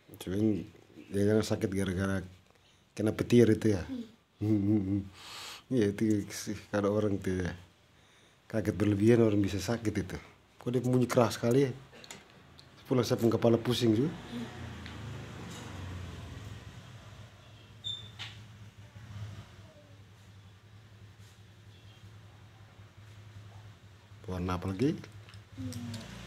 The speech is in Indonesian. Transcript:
Cuman dia jangan sakit gara-gara kena petir itu ya. Iya itu sih, kalau orang tuh ya, kaget berlebihan orang bisa sakit itu. Kok dia bunyi keras sekali ya. Pulang saya pun kepala pusing juga. Warna apa lagi?